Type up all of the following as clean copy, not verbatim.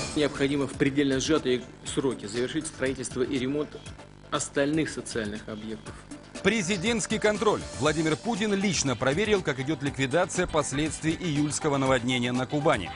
Необходимо в предельно сжатые сроки завершить строительство и ремонт остальных социальных объектов. Президентский контроль. Владимир Путин лично проверил, как идет ликвидация последствий июльского наводнения на Кубани.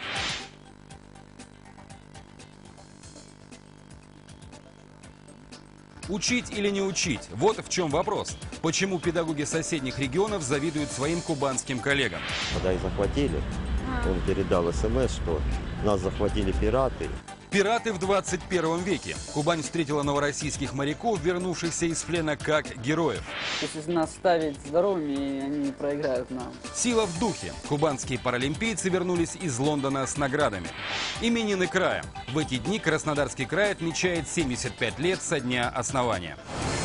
Учить или не учить? Вот в чем вопрос. Почему педагоги соседних регионов завидуют своим кубанским коллегам? Когда их захватили, он передал СМС, что нас захватили пираты. Пираты в 21 веке. Кубань встретила новороссийских моряков, вернувшихся из плена, как героев. Если нас ставить здоровыми, они проиграют нам. Сила в духе. Кубанские паралимпийцы вернулись из Лондона с наградами. Именины края. В эти дни Краснодарский край отмечает 75 лет со дня основания.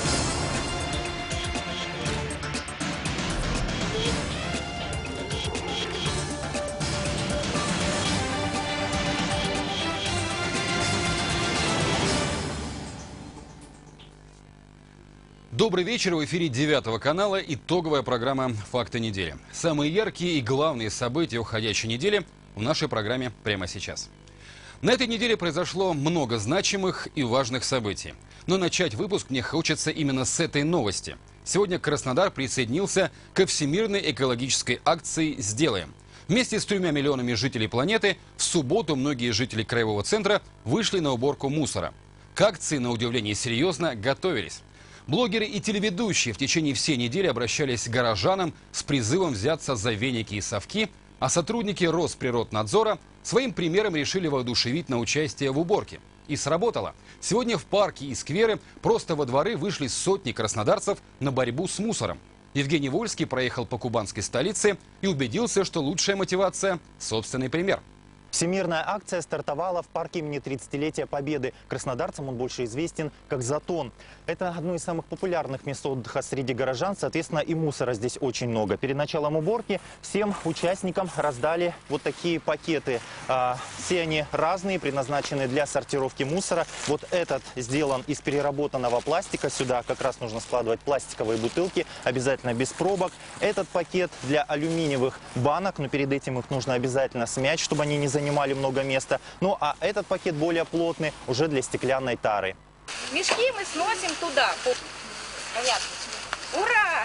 Добрый вечер. В эфире 9 канала итоговая программа «Факты недели». Самые яркие и главные события уходящей недели в нашей программе прямо сейчас. На этой неделе произошло много значимых и важных событий. Но начать выпуск мне хочется именно с этой новости. Сегодня Краснодар присоединился ко всемирной экологической акции «Сделаем». Вместе с 3 миллионами жителей планеты в субботу многие жители краевого центра вышли на уборку мусора. К акции, на удивление серьезно, готовились. Блогеры и телеведущие в течение всей недели обращались к горожанам с призывом взяться за веники и совки, а сотрудники Росприроднадзора своим примером решили воодушевить на участие в уборке. И сработало. Сегодня в парки и скверы, просто во дворы вышли сотни краснодарцев на борьбу с мусором. Евгений Вольский проехал по кубанской столице и убедился, что лучшая мотивация – собственный пример. Всемирная акция стартовала в парке имени 30-летия Победы. Краснодарцам он больше известен как Затон. Это одно из самых популярных мест отдыха среди горожан, соответственно, и мусора здесь очень много. Перед началом уборки всем участникам раздали вот такие пакеты. Все они разные, предназначены для сортировки мусора. Вот этот сделан из переработанного пластика. Сюда как раз нужно складывать пластиковые бутылки, обязательно без пробок. Этот пакет для алюминиевых банок, но перед этим их нужно обязательно смять, чтобы они не занимали много места. Ну а этот пакет более плотный, уже для стеклянной тары. Мешки мы сносим туда. Понятно. Ура!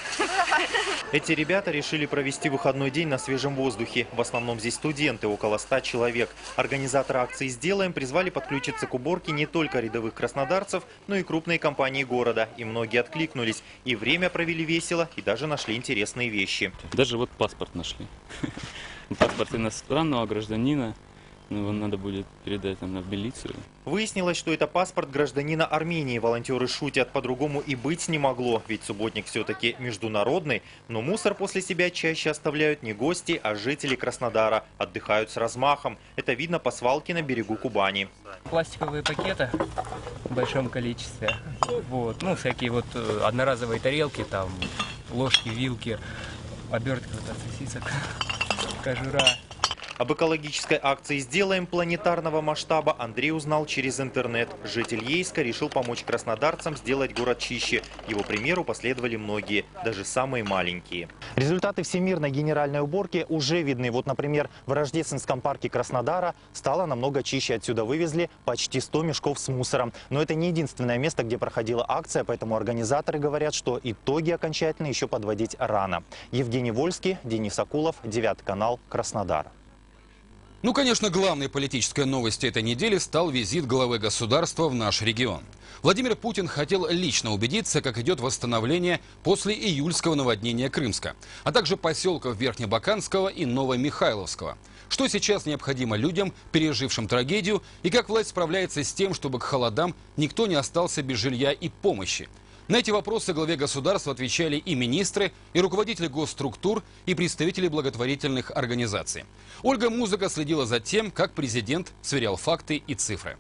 Эти ребята решили провести выходной день на свежем воздухе. В основном здесь студенты, около 100 человек. Организаторы акции «Сделаем» призвали подключиться к уборке не только рядовых краснодарцев, но и крупные компании города. И многие откликнулись. И время провели весело, и даже нашли интересные вещи. Даже вот паспорт нашли. Паспорт иностранного гражданина. Его надо будет передать в милицию. Выяснилось, что это паспорт гражданина Армении. Волонтеры шутят, по-другому и быть не могло. Ведь субботник все-таки международный. Но мусор после себя чаще оставляют не гости, а жители Краснодара. Отдыхают с размахом. Это видно по свалке на берегу Кубани. Пластиковые пакеты в большом количестве. Вот. Ну, всякие вот одноразовые тарелки, там, ложки, вилки, обертки от сосисок, кожура. Об экологической акции «Сделаем» планетарного масштаба Андрей узнал через интернет. Житель Ейска решил помочь краснодарцам сделать город чище. Его примеру последовали многие, даже самые маленькие. Результаты всемирной генеральной уборки уже видны. Вот, например, в Рождественском парке Краснодара стало намного чище. Отсюда вывезли почти 100 мешков с мусором. Но это не единственное место, где проходила акция, поэтому организаторы говорят, что итоги окончательно еще подводить рано. Евгений Вольский, Денис Акулов, 9 канал, Краснодар. Ну, конечно, главной политической новостью этой недели стал визит главы государства в наш регион. Владимир Путин хотел лично убедиться, как идет восстановление после июльского наводнения Крымска, а также поселков Верхнебаканского и Новомихайловского. Что сейчас необходимо людям, пережившим трагедию, и как власть справляется с тем, чтобы к холодам никто не остался без жилья и помощи. На эти вопросы главе государства отвечали и министры, и руководители госструктур, и представители благотворительных организаций. Ольга Музыка следила за тем, как президент сверял факты и цифры.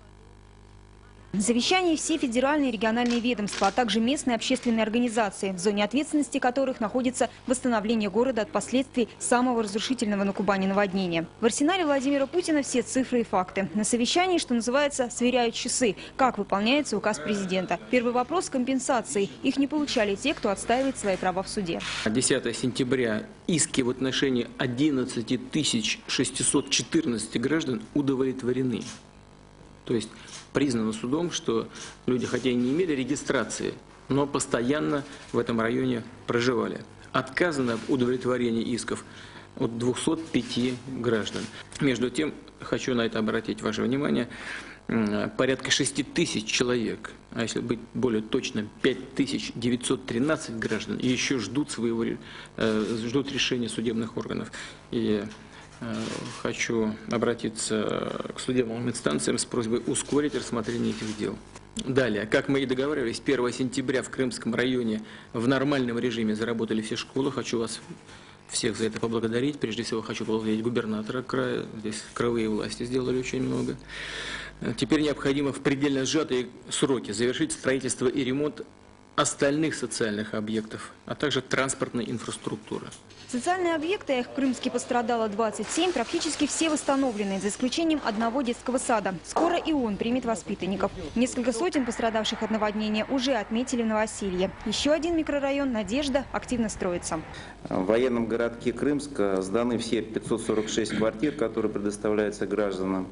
В совещании все федеральные и региональные ведомства, а также местные общественные организации, в зоне ответственности которых находится восстановление города от последствий самого разрушительного на Кубани наводнения. В арсенале Владимира Путина все цифры и факты. На совещании, что называется, сверяют часы, как выполняется указ президента. Первый вопрос – компенсации. Их не получали те, кто отстаивает свои права в суде. 10 сентября иски в отношении 11 614 граждан удовлетворены. То есть признано судом, что люди, хотя и не имели регистрации, но постоянно в этом районе проживали. Отказано в удовлетворении исков от 205 граждан. Между тем, хочу на это обратить ваше внимание, порядка 6 тысяч человек, а если быть более точным, 5913 граждан еще ждут решения судебных органов. И хочу обратиться к судебным инстанциям с просьбой ускорить рассмотрение этих дел. Далее, как мы и договаривались, 1 сентября в Крымском районе в нормальном режиме заработали все школы. Хочу вас всех за это поблагодарить. Прежде всего, хочу поблагодарить губернатора края. Здесь краевые власти сделали очень много. Теперь необходимо в предельно сжатые сроки завершить строительство и ремонт остальных социальных объектов, а также транспортной инфраструктуры. Социальные объекты, их в Крымске пострадало 27, практически все восстановлены, за исключением одного детского сада. Скоро и он примет воспитанников. Несколько сотен пострадавших от наводнения уже отметили в Новоселье. Еще один микрорайон «Надежда» активно строится. В военном городке Крымска сданы все 546 квартир, которые предоставляются гражданам.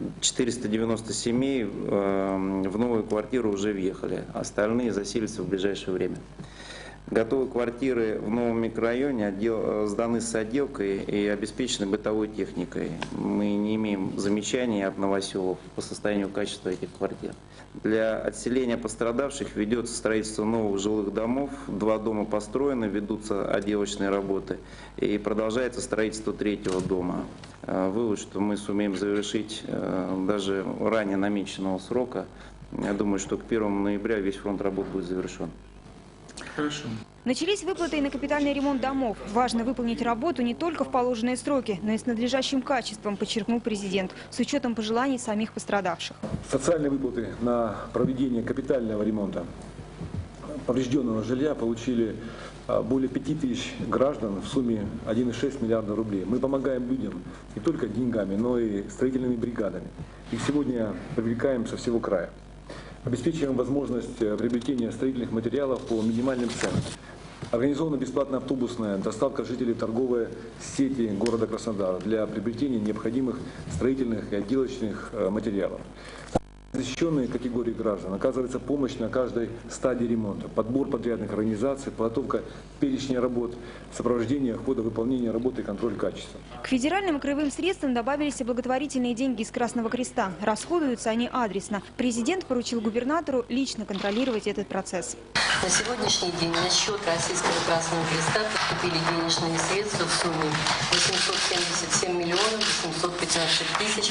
490 семей в новую квартиру уже въехали, остальные заселятся в ближайшее время. Готовые квартиры в новом микрорайоне сданы с отделкой и обеспечены бытовой техникой. Мы не имеем замечаний от новоселов по состоянию качества этих квартир. Для отселения пострадавших ведется строительство новых жилых домов. 2 дома построены, ведутся отделочные работы и продолжается строительство 3-го дома. Вывод, что мы сумеем завершить даже ранее намеченного срока. Я думаю, что к 1 ноября весь фронт работ будет завершен. Хорошо. Начались выплаты и на капитальный ремонт домов. Важно выполнить работу не только в положенные сроки, но и с надлежащим качеством, подчеркнул президент, с учетом пожеланий самих пострадавших. Социальные выплаты на проведение капитального ремонта поврежденного жилья получили более 5000 граждан в сумме 1,6 миллиарда рублей. Мы помогаем людям не только деньгами, но и строительными бригадами. Их сегодня привлекаем со всего края. Обеспечиваем возможность приобретения строительных материалов по минимальным ценам. Организована бесплатная автобусная доставка жителей торговой сети города Краснодара для приобретения необходимых строительных и отделочных материалов. Защищенные категории граждан оказывается помощь на каждой стадии ремонта, подбор подрядных организаций, подготовка перечня работ, сопровождение хода выполнения работы и контроль качества. К федеральным и краевым средствам добавились и благотворительные деньги из Красного Креста. Расходуются они адресно. Президент поручил губернатору лично контролировать этот процесс. На сегодняшний день на счет Российского Красного Креста поступили денежные средства в сумме 877 миллионов 815 тысяч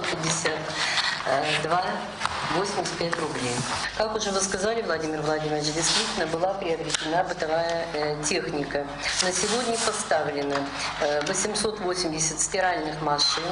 852,85 рублей. Как уже вы сказали, Владимир Владимирович, действительно была приобретена бытовая техника. На сегодня поставлено 880 стиральных машин,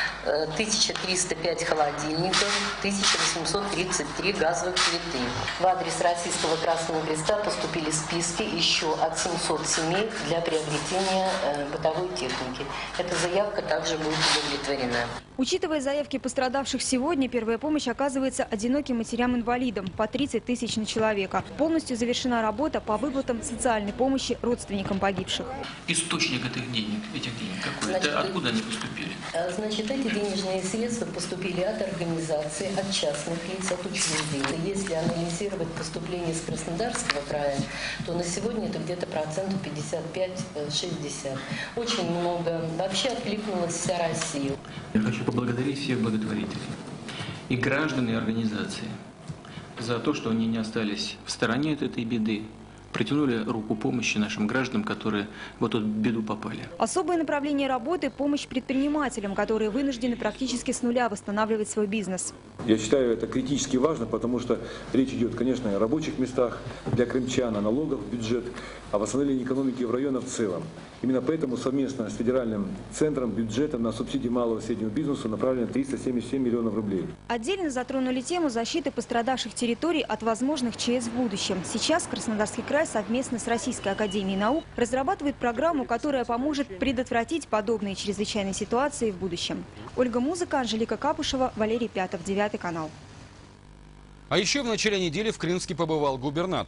1305 холодильников, 1833 газовых плиты. В адрес Российского Красного Креста поступили списки еще от 700 семей для приобретения бытовой техники. Эта заявка также будет удовлетворена. Учитывая заявки пострадавших сегодня, первая помощь оказывается одиноким матерям-инвалидам по 30 тысяч на человека. Полностью завершена работа по выплатам социальной помощи родственникам погибших. Источник этих денег какой? Это откуда они поступили? Значит, эти денежные средства поступили от организаций, от частных лиц, от учреждений. Если анализировать поступление из Краснодарского края, то на сегодня это где-то процентов 55-60. Очень много. Вообще откликнулась вся Россия. Я хочу поблагодарить всех благотворителей, и граждан, и организации, за то, что они не остались в стороне от этой беды, протянули руку помощи нашим гражданам, которые в эту беду попали. Особое направление работы – помощь предпринимателям, которые вынуждены практически с нуля восстанавливать свой бизнес. Я считаю, это критически важно, потому что речь идет, конечно, о рабочих местах для крымчан, о налогах в бюджет, о восстановлении экономики в районе в целом. Именно поэтому совместно с федеральным центром бюджета на субсидии малого и среднего бизнеса направлено 377 миллионов рублей. Отдельно затронули тему защиты пострадавших территорий от возможных ЧС в будущем. Сейчас Краснодарский край совместно с Российской академией наук разрабатывает программу, которая поможет предотвратить подобные чрезвычайные ситуации в будущем. Ольга Музыка, Анжелика Капушева, Валерий Пятов, 9 канал. А еще в начале недели в Крымске побывал губернатор.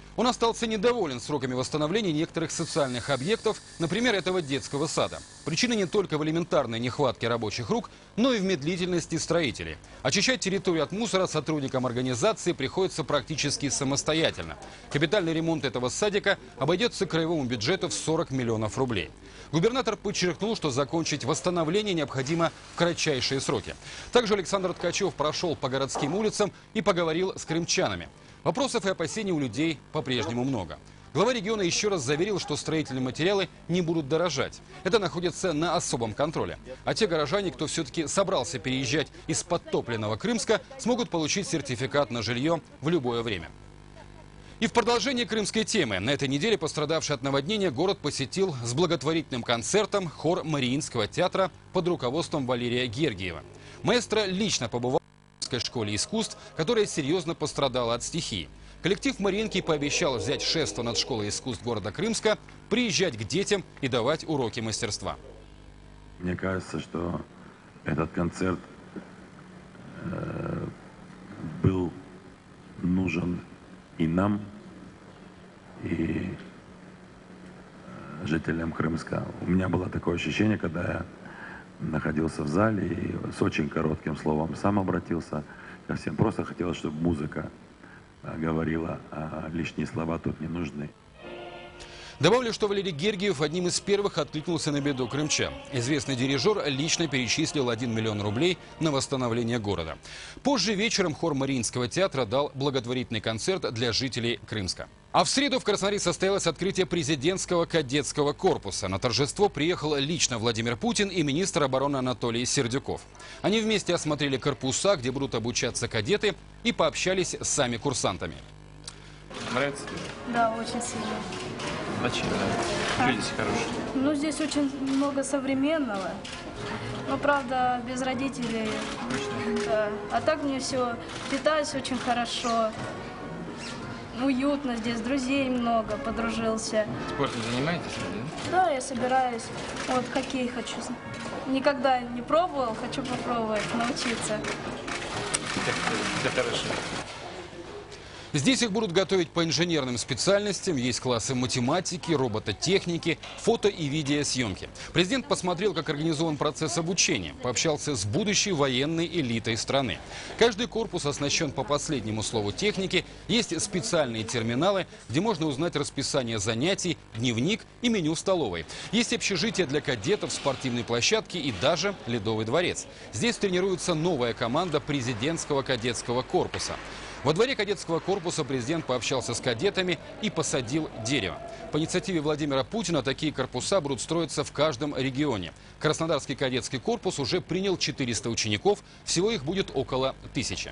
Он остался недоволен сроками восстановления некоторых социальных объектов, например, этого детского сада. Причина не только в элементарной нехватке рабочих рук, но и в медлительности строителей. Очищать территорию от мусора сотрудникам организации приходится практически самостоятельно. Капитальный ремонт этого садика обойдется краевому бюджету в 40 миллионов рублей. Губернатор подчеркнул, что закончить восстановление необходимо в кратчайшие сроки. Также Александр Ткачев прошел по городским улицам и поговорил с крымчанами. Вопросов и опасений у людей по-прежнему много. Глава региона еще раз заверил, что строительные материалы не будут дорожать. Это находится на особом контроле. А те горожане, кто все-таки собрался переезжать из подтопленного Крымска, смогут получить сертификат на жилье в любое время. И в продолжение крымской темы. На этой неделе пострадавший от наводнения город посетил с благотворительным концертом хор Мариинского театра под руководством Валерия Гергиева. Маэстро лично побывал в Крымской школе искусств, которая серьезно пострадала от стихии. Коллектив Мариинки пообещал взять шефство над школой искусств города Крымска, приезжать к детям и давать уроки мастерства. Мне кажется, что этот концерт был нужен и нам, и жителям Крымска. У меня было такое ощущение, когда я находился в зале и с очень коротким словом сам обратился ко всем. Просто хотелось, чтобы музыка говорила, а лишние слова тут не нужны. Добавлю, что Валерий Гергиев одним из первых откликнулся на беду крымчан. Известный дирижер лично перечислил 1 миллион рублей на восстановление города. Позже вечером хор Мариинского театра дал благотворительный концерт для жителей Крымска. А в среду в Краснодаре состоялось открытие президентского кадетского корпуса. На торжество приехал лично Владимир Путин и министр обороны Анатолий Сердюков. Они вместе осмотрели корпуса, где будут обучаться кадеты, и пообщались с сами курсантами. Нравится? Да, очень сильно. Зачем? Что здесь хорошего? Ну, здесь очень много современного. Но, правда, без родителей. Да. А так мне все, питаюсь очень хорошо. Уютно здесь, друзей много, подружился. Спортом занимаетесь? Да? Да, я собираюсь. Вот хоккей хочу. Никогда не пробовал, хочу попробовать, научиться. Это хорошо. Здесь их будут готовить по инженерным специальностям. Есть классы математики, робототехники, фото- и видеосъемки. Президент посмотрел, как организован процесс обучения. Пообщался с будущей военной элитой страны. Каждый корпус оснащен по последнему слову техники. Есть специальные терминалы, где можно узнать расписание занятий, дневник и меню столовой. Есть общежитие для кадетов, спортивные площадки и даже ледовый дворец. Здесь тренируется новая команда президентского кадетского корпуса. Во дворе кадетского корпуса президент пообщался с кадетами и посадил дерево. По инициативе Владимира Путина такие корпуса будут строиться в каждом регионе. Краснодарский кадетский корпус уже принял 400 учеников, всего их будет около 1000.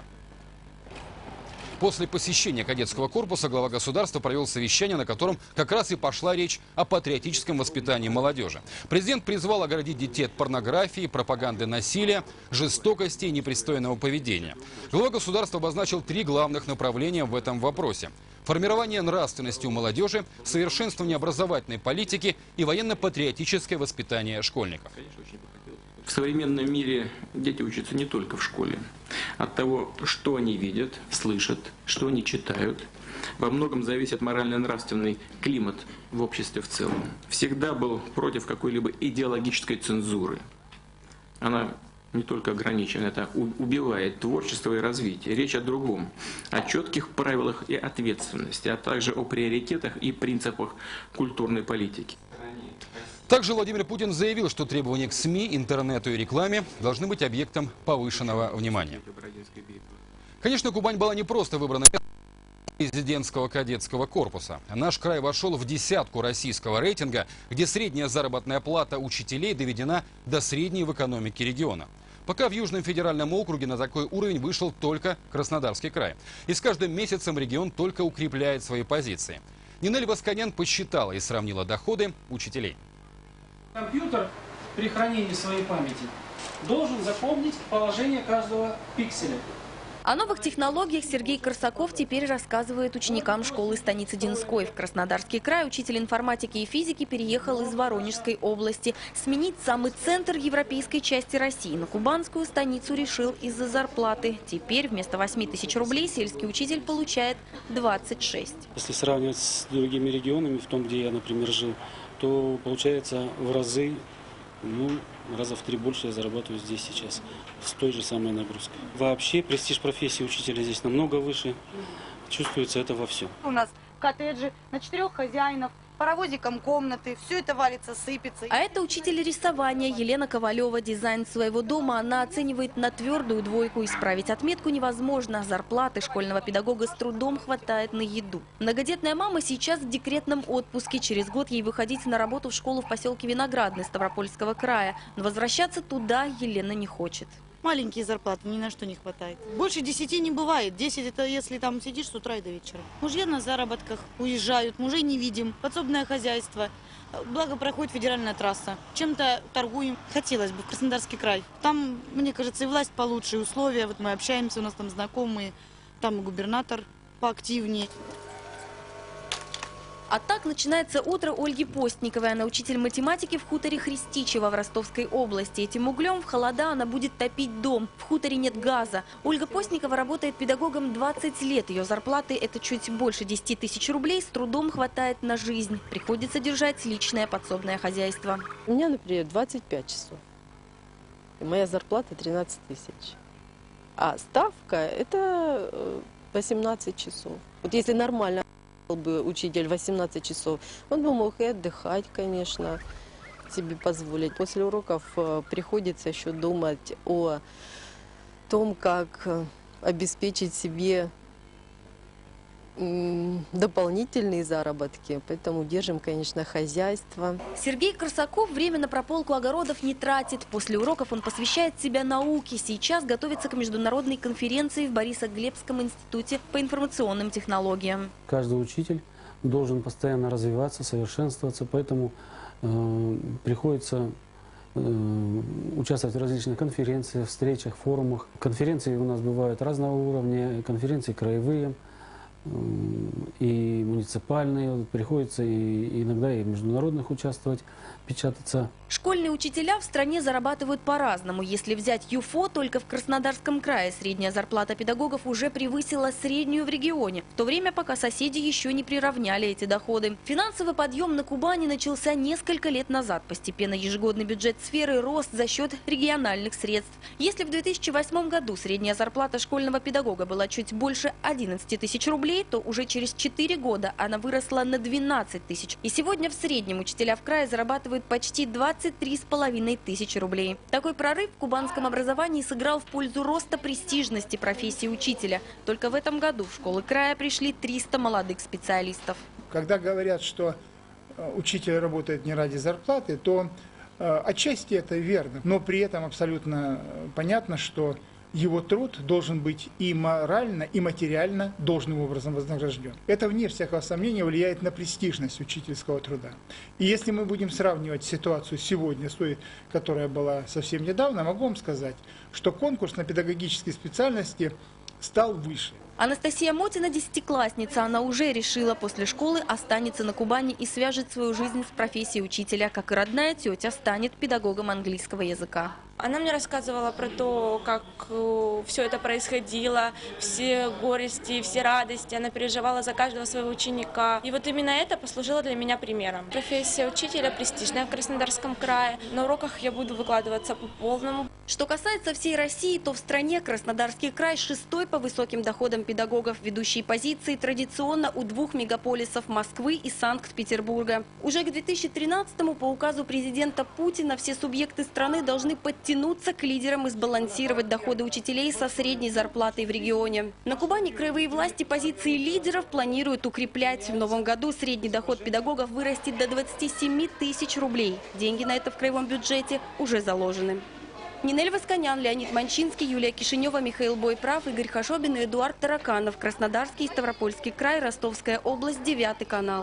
После посещения кадетского корпуса глава государства провел совещание, на котором как раз и пошла речь о патриотическом воспитании молодежи. Президент призвал оградить детей от порнографии, пропаганды насилия, жестокости и непристойного поведения. Глава государства обозначил 3 главных направления в этом вопросе: формирование нравственности у молодежи, совершенствование образовательной политики и военно-патриотическое воспитание школьников. В современном мире дети учатся не только в школе. От того, что они видят, слышат, что они читают, во многом зависит морально-нравственный климат в обществе в целом. Всегда был против какой-либо идеологической цензуры. Она не только ограничена, это убивает творчество и развитие. Речь о другом, о четких правилах и ответственности, а также о приоритетах и принципах культурной политики. Также Владимир Путин заявил, что требования к СМИ, интернету и рекламе должны быть объектом повышенного внимания. Конечно, Кубань была не просто выбрана президентского кадетского корпуса. Наш край вошел в десятку российского рейтинга, где средняя заработная плата учителей доведена до средней в экономике региона. Пока в Южном федеральном округе на такой уровень вышел только Краснодарский край. И с каждым месяцем регион только укрепляет свои позиции. Нинель Восканян посчитала и сравнила доходы учителей. Компьютер при хранении своей памяти должен запомнить положение каждого пикселя. О новых технологиях Сергей Корсаков теперь рассказывает ученикам школы станицы Динской. В Краснодарский край учитель информатики и физики переехал из Воронежской области. Сменить самый центр европейской части России на кубанскую станицу решил из-за зарплаты. Теперь вместо 8 тысяч рублей сельский учитель получает 26. Если сравнивать с другими регионами, в том, где я, например, жил, то получается в разы, раза в 3 больше я зарабатываю здесь сейчас с той же самой нагрузкой. Вообще престиж профессии учителя здесь намного выше. Чувствуется это во всем. У нас коттеджи на 4 хозяинов, паровозиком комнаты, все это валится, сыпется. А это учитель рисования Елена Ковалева. Дизайн своего дома она оценивает на твердую 2. Исправить отметку невозможно. Зарплаты школьного педагога с трудом хватает на еду. Многодетная мама сейчас в декретном отпуске. Через год ей выходить на работу в школу в поселке Виноградный Ставропольского края. Но возвращаться туда Елена не хочет. Маленькие зарплаты, ни на что не хватает. Больше 10 не бывает. 10 это если там сидишь с утра и до вечера. Мужья на заработках уезжают, мужей не видим. Подсобное хозяйство. Благо проходит федеральная трасса. Чем-то торгуем. Хотелось бы в Краснодарский край. Там, мне кажется, и власть получше, и условия. Вот мы общаемся, у нас там знакомые. Там и губернатор поактивнее. А так начинается утро Ольги Постниковой. Она учитель математики в хуторе Христичево в Ростовской области. Этим углем в холода она будет топить дом. В хуторе нет газа. Ольга Постникова работает педагогом 20 лет. Ее зарплаты – это чуть больше 10 тысяч рублей. С трудом хватает на жизнь. Приходится держать личное подсобное хозяйство. У меня, например, 25 часов. И моя зарплата 13 тысяч. А ставка – это 18 часов. Вот если нормально бы учитель 18 часов, он бы мог и отдыхать, конечно, себе позволить. После уроков приходится еще думать о том, как обеспечить себе дополнительные заработки, поэтому держим, конечно, хозяйство. Сергей Корсаков время на прополку огородов не тратит. После уроков он посвящает себя науке. Сейчас готовится к международной конференции в Борисоглебском институте по информационным технологиям. Каждый учитель должен постоянно развиваться, совершенствоваться, поэтому приходится участвовать в различных конференциях, встречах, форумах. Конференции у нас бывают разного уровня, конференции краевые и муниципальные, приходится и иногда и в международных участвовать, печататься. Школьные учителя в стране зарабатывают по-разному. Если взять ЮФО, только в Краснодарском крае средняя зарплата педагогов уже превысила среднюю в регионе, в то время пока соседи еще не приравняли эти доходы. Финансовый подъем на Кубани начался несколько лет назад. Постепенно ежегодный бюджет сферы рос за счет региональных средств. Если в 2008 году средняя зарплата школьного педагога была чуть больше 11 тысяч рублей, то уже через 4 года она выросла на 12 тысяч. И сегодня в среднем учителя в крае зарабатывают почти 23,5 тысячи рублей. Такой прорыв в кубанском образовании сыграл в пользу роста престижности профессии учителя. Только в этом году в школы края пришли 300 молодых специалистов. Когда говорят, что учитель работает не ради зарплаты, то отчасти это верно. Но при этом абсолютно понятно, что его труд должен быть и морально, и материально должным образом вознагражден. Это, вне всякого сомнения, влияет на престижность учительского труда. И если мы будем сравнивать ситуацию сегодня с той, которая была совсем недавно, могу вам сказать, что конкурс на педагогические специальности стал выше. Анастасия Мотина – десятиклассница. Она уже решила, после школы останется на Кубани и свяжет свою жизнь с профессией учителя. Как и родная тетя, станет педагогом английского языка. Она мне рассказывала про то, как все это происходило, все горести, все радости. Она переживала за каждого своего ученика. И вот именно это послужило для меня примером. Профессия учителя престижная в Краснодарском крае. На уроках я буду выкладываться по полному. Что касается всей России, то в стране Краснодарский край 6-й по высоким доходам педагогов. Ведущие позиции традиционно у 2 мегаполисов – Москвы и Санкт-Петербурга. Уже к 2013-му по указу президента Путина все субъекты страны должны подтянуться к лидерам и сбалансировать доходы учителей со средней зарплатой в регионе. На Кубани краевые власти позиции лидеров планируют укреплять. В новом году средний доход педагогов вырастет до 27 тысяч рублей. Деньги на это в краевом бюджете уже заложены. Нинель Восконян, Леонид Манчинский, Юлия Кишинева, Михаил Бойправ, Игорь Хашобин и Эдуард Тараканов. Краснодарский и Ставропольский край, Ростовская область, 9 канал.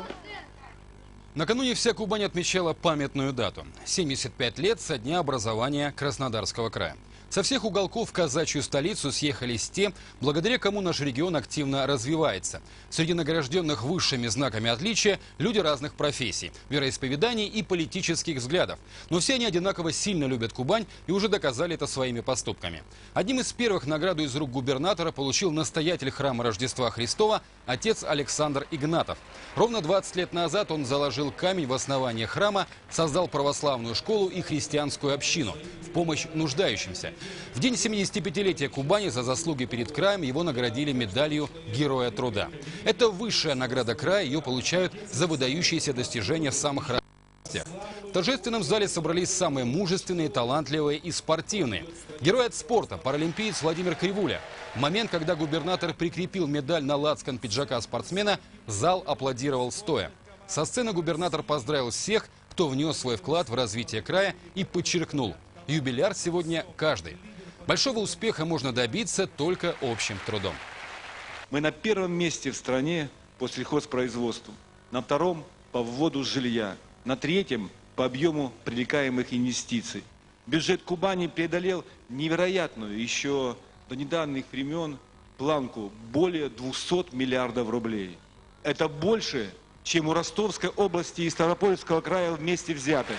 Накануне вся Кубань отмечала памятную дату – 75 лет со дня образования Краснодарского края. Со всех уголков в казачью столицу съехались те, благодаря кому наш регион активно развивается. Среди награжденных высшими знаками отличия люди разных профессий, вероисповеданий и политических взглядов. Но все они одинаково сильно любят Кубань и уже доказали это своими поступками. Одним из первых награду из рук губернатора получил настоятель храма Рождества Христова отец Александр Игнатов. Ровно 20 лет назад он заложил камень в основание храма, создал православную школу и христианскую общину в помощь нуждающимся. В день 75-летия Кубани за заслуги перед краем его наградили медалью Героя труда. Это высшая награда края, ее получают за выдающиеся достижения в самых разных областях. В торжественном зале собрались самые мужественные, талантливые и спортивные. Герой от спорта, паралимпиец Владимир Кривуля. В момент, когда губернатор прикрепил медаль на лацкан пиджака спортсмена, зал аплодировал стоя. Со сцены губернатор поздравил всех, кто внес свой вклад в развитие края, и подчеркнул: юбиляр сегодня каждый. Большого успеха можно добиться только общим трудом. Мы на первом месте в стране по сельхозпроизводству, на втором по вводу жилья, на третьем по объему привлекаемых инвестиций. Бюджет Кубани преодолел невероятную еще до недавних времен планку более 200 миллиардов рублей. Это больше, чем у Ростовской области и Ставропольского края вместе взятых.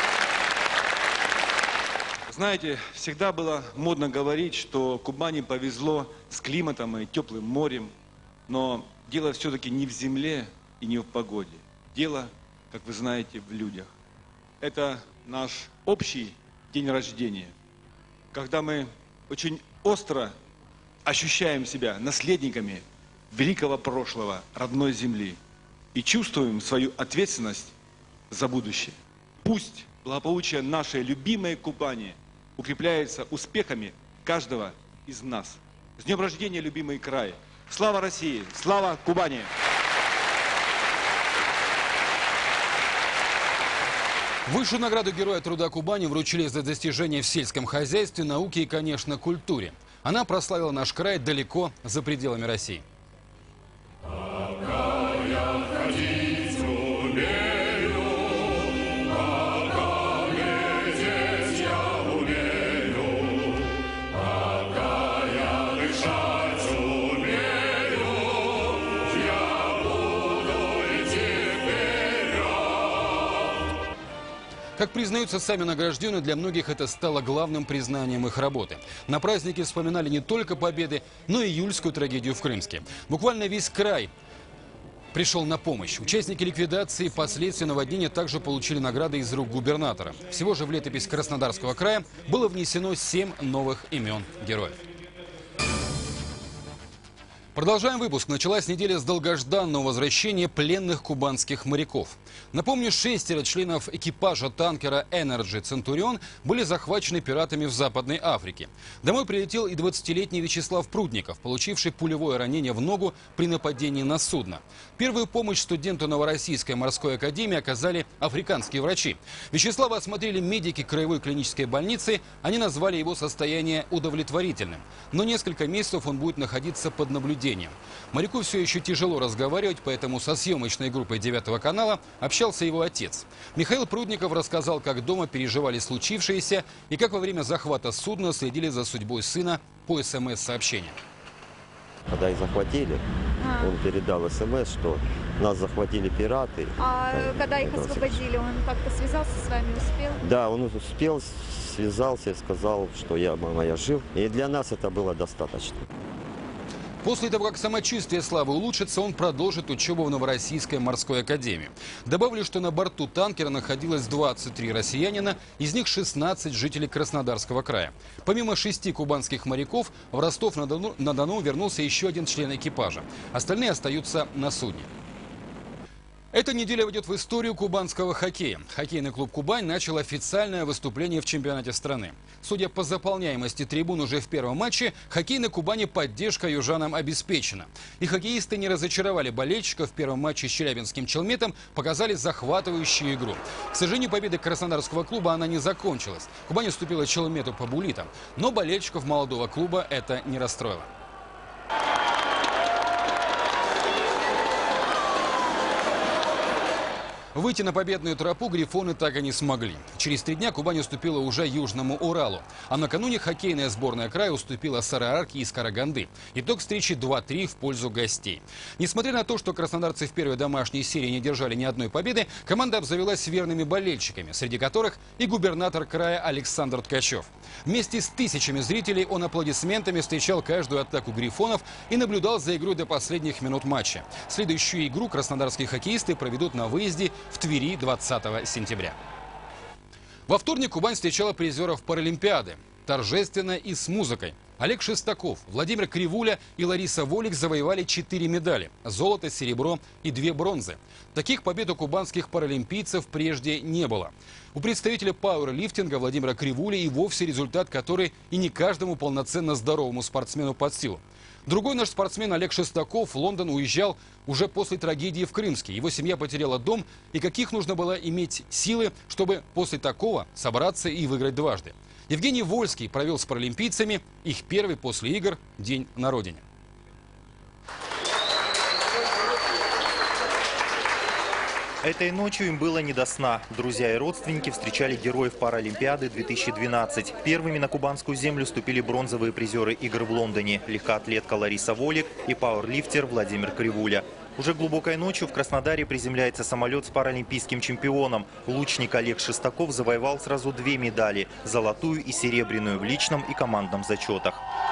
Знаете, всегда было модно говорить, что Кубани повезло с климатом и теплым морем. Но дело все-таки не в земле и не в погоде. Дело, как вы знаете, в людях. Это наш общий день рождения, когда мы очень остро ощущаем себя наследниками великого прошлого родной земли и чувствуем свою ответственность за будущее. Пусть благополучие нашей любимой Кубани укрепляется успехами каждого из нас. С днем рождения, любимый край! Слава России! Слава Кубани! Высшую награду Героя труда Кубани вручили за достижения в сельском хозяйстве, науке и, конечно, культуре. Она прославила наш край далеко за пределами России. Как признаются сами награжденные, для многих это стало главным признанием их работы. На празднике вспоминали не только победы, но и июльскую трагедию в Крымске. Буквально весь край пришел на помощь. Участники ликвидации последствий наводнения также получили награды из рук губернатора. Всего же в летопись Краснодарского края было внесено 7 новых имен героев. Продолжаем выпуск. Началась неделя с долгожданного возвращения пленных кубанских моряков. Напомню, 6 членов экипажа танкера Energy Centurion были захвачены пиратами в Западной Африке. Домой прилетел и 20-летний Вячеслав Прудников, получивший пулевое ранение в ногу при нападении на судно. Первую помощь студенту Новороссийской морской академии оказали африканские врачи. Вячеслава осмотрели медики краевой клинической больницы. Они назвали его состояние удовлетворительным. Но несколько месяцев он будет находиться под наблюдением. Моряку все еще тяжело разговаривать, поэтому со съемочной группой 9 канала общался его отец. Михаил Прудников рассказал, как дома переживали случившееся и как во время захвата судна следили за судьбой сына по СМС-сообщениям. Когда их захватили, он передал СМС, что нас захватили пираты. А когда их освободили, он как-то связался с вами, успел? Да, он успел, связался и сказал, что я жив. И для нас это было достаточно. После того, как самочувствие Славы улучшится, он продолжит учебу в Новороссийской морской академии. Добавлю, что на борту танкера находилось 23 россиянина, из них 16 жителей Краснодарского края. Помимо 6 кубанских моряков, в Ростов-на-Дону вернулся еще один член экипажа. Остальные остаются на судне. Эта неделя войдет в историю кубанского хоккея. Хоккейный клуб «Кубань» начал официальное выступление в чемпионате страны. Судя по заполняемости трибун уже в первом матче, хоккейной Кубани поддержка южанам обеспечена. И хоккеисты не разочаровали болельщиков. В первом матче с челябинским «Челметом» показали захватывающую игру. К сожалению, победы краснодарского клуба она не закончилась. Кубань уступила «Челмету» по буллитам. Но болельщиков молодого клуба это не расстроило. Выйти на победную тропу грифоны так и не смогли. через 3 дня Кубань уступила уже Южному Уралу. А накануне хоккейная сборная края уступила Сары-Арки из Караганды. Итог встречи 2-3 в пользу гостей. Несмотря на то, что краснодарцы в первой домашней серии не держали ни одной победы, команда обзавелась верными болельщиками, среди которых и губернатор края Александр Ткачев. Вместе с тысячами зрителей он аплодисментами встречал каждую атаку грифонов и наблюдал за игрой до последних минут матча. Следующую игру краснодарские хоккеисты проведут на выезде в Твери 20 сентября. Во вторник Кубань встречала призеров Паралимпиады. Торжественно и с музыкой. Олег Шестаков, Владимир Кривуля и Лариса Волик завоевали 4 медали – золото, серебро и 2 бронзы. Таких побед у кубанских паралимпийцев прежде не было. У представителя пауэрлифтинга Владимира Кривули и вовсе результат, который и не каждому полноценно здоровому спортсмену под силу. Другой наш спортсмен Олег Шестаков в Лондон уезжал уже после трагедии в Крымске. Его семья потеряла дом, и каких нужно было иметь силы, чтобы после такого собраться и выиграть дважды. Евгений Вольский провел с паралимпийцами их первый после игр день на родине. Этой ночью им было не до сна. Друзья и родственники встречали героев Паралимпиады 2012. Первыми на кубанскую землю ступили бронзовые призеры игр в Лондоне – легкоатлетка Лариса Волик и пауэрлифтер Владимир Кривуля. Уже глубокой ночью в Краснодаре приземляется самолет с паралимпийским чемпионом. Лучник Олег Шестаков завоевал сразу 2 медали – золотую и серебряную в личном и командном зачетах.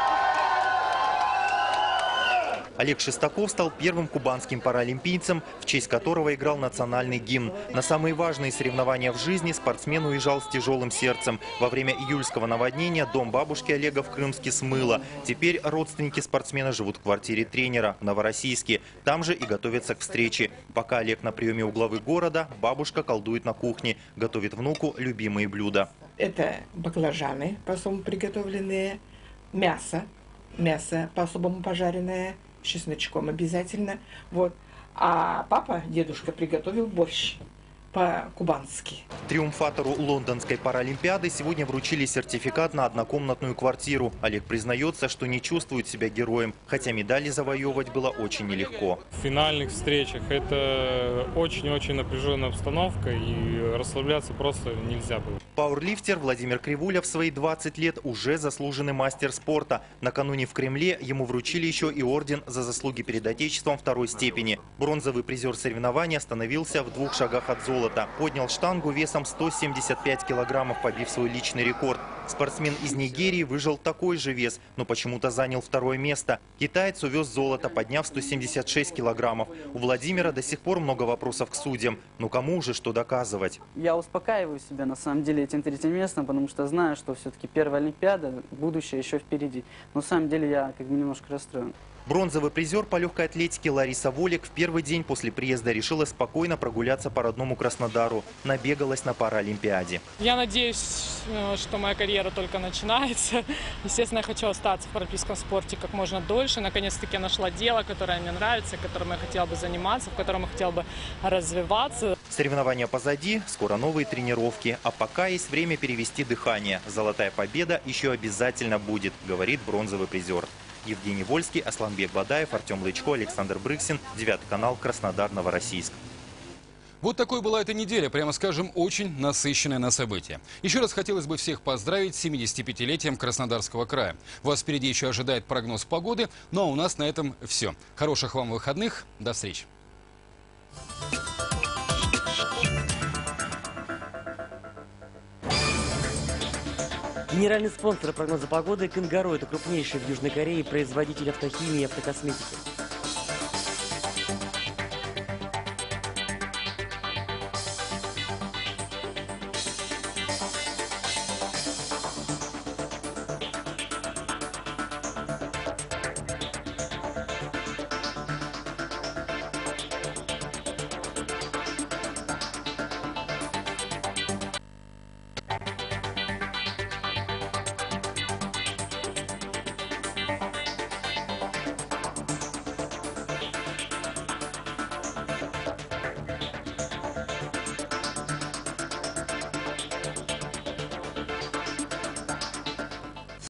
Олег Шестаков стал первым кубанским паралимпийцем, в честь которого играл национальный гимн. На самые важные соревнования в жизни спортсмен уезжал с тяжелым сердцем. Во время июльского наводнения дом бабушки Олега в Крымске смыло. Теперь родственники спортсмена живут в квартире тренера в Новороссийске. Там же и готовятся к встрече. Пока Олег на приеме у главы города, бабушка колдует на кухне, готовит внуку любимые блюда. Это баклажаны по-особому приготовленные, мясо по-особому пожаренное, с чесночком обязательно. Вот. А папа, дедушка, приготовил борщ по-кубански. Триумфатору Лондонской паралимпиады сегодня вручили сертификат на однокомнатную квартиру. Олег признается, что не чувствует себя героем, хотя медали завоевывать было очень нелегко. В финальных встречах это очень-очень напряженная обстановка, и расслабляться просто нельзя было. Пауэрлифтер Владимир Кривуля в свои 20 лет уже заслуженный мастер спорта. Накануне в Кремле ему вручили еще и орден за заслуги перед Отечеством 2-й степени. Бронзовый призер соревнований остановился в 2 шагах от золота. Поднял штангу весом 175 килограммов, побив свой личный рекорд. Спортсмен из Нигерии выжил такой же вес, но почему-то занял 2-е место. Китаец увез золото, подняв 176 килограммов. У Владимира до сих пор много вопросов к судьям. Но кому уже что доказывать? Я успокаиваю себя на самом деле этим 3-м местом, потому что знаю, что все-таки первая Олимпиада, будущее еще впереди. Но на самом деле я как бы немножко расстроен. Бронзовый призер по легкой атлетике Лариса Волик в первый день после приезда решила спокойно прогуляться по родному Краснодару. Набегалась на Паралимпиаде. Я надеюсь, что моя карьера только начинается. Естественно, я хочу остаться в паралимпийском спорте как можно дольше. Наконец-таки я нашла дело, которое мне нравится, которым я хотела бы заниматься, в котором я хотела бы развиваться. Соревнования позади, скоро новые тренировки. А пока есть время перевести дыхание. Золотая победа еще обязательно будет, говорит бронзовый призер. Евгений Вольский, Асланбек Бадаев, Артем Лычко, Александр Брыксин, 9 канал, Краснодар, Новороссийск. Вот такой была эта неделя, прямо скажем, очень насыщенная на события. Еще раз хотелось бы всех поздравить с 75-летием Краснодарского края. Вас впереди еще ожидает прогноз погоды, ну а у нас на этом все. Хороших вам выходных, до встречи. Генеральный спонсор прогноза погоды «Кангару» – это крупнейший в Южной Корее производитель автохимии и автокосметики.